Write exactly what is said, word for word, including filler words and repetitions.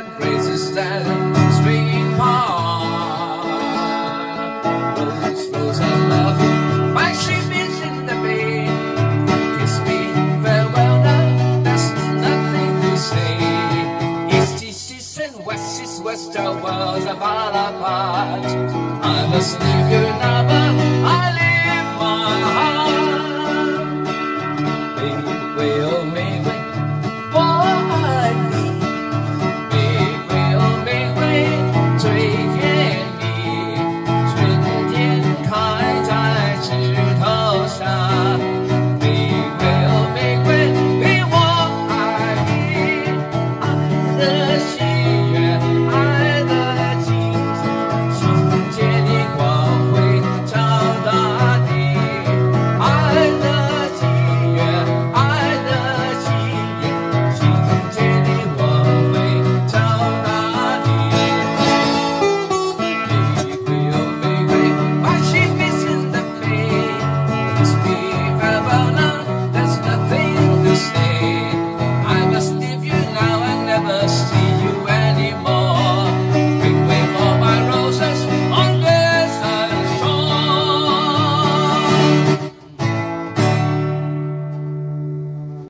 that raises that swinging heart. Rose, rose, I love you. My ship is in the bay. Kiss me farewell now. There's nothing to say. East is east and west is west. Our worlds are far apart. I must leave you now, but I leave my heart.